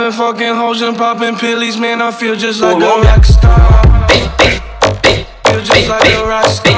Fucking hoes and popping pillies, man, I feel just like a rock star. Feel just like a rock star.